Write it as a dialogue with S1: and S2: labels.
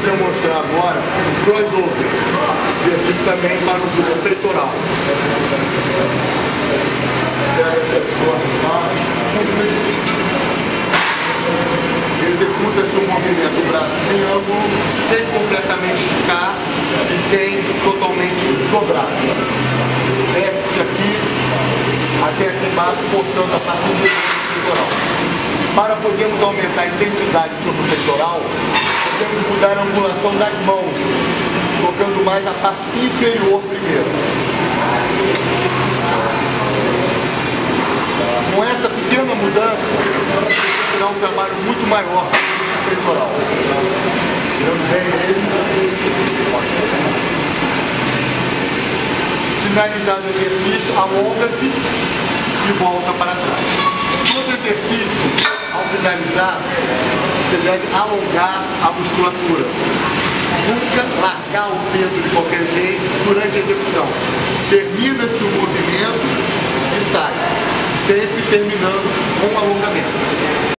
S1: demonstrar agora o crossover, exercício também para o glúteo peitoral. Executa seu movimento do braço em ângulo, sem completamente esticar e sem totalmente dobrar. Desce-se aqui, até aqui embaixo, forçando a parte do peitoral. Para podermos aumentar a intensidade sobre o peitoral, podemos mudar a angulação das mãos, colocando mais a parte inferior primeiro. Com essa pequena mudança, será um trabalho muito maior no peitoral. Tirando bem ele. Finalizado o exercício, alonga-se e volta para trás. Todo exercício, ao finalizar, você deve alongar a musculatura. Nunca largar o peso de qualquer jeito durante a execução. Termina-se o movimento e sai. Sempre terminando com alongamento.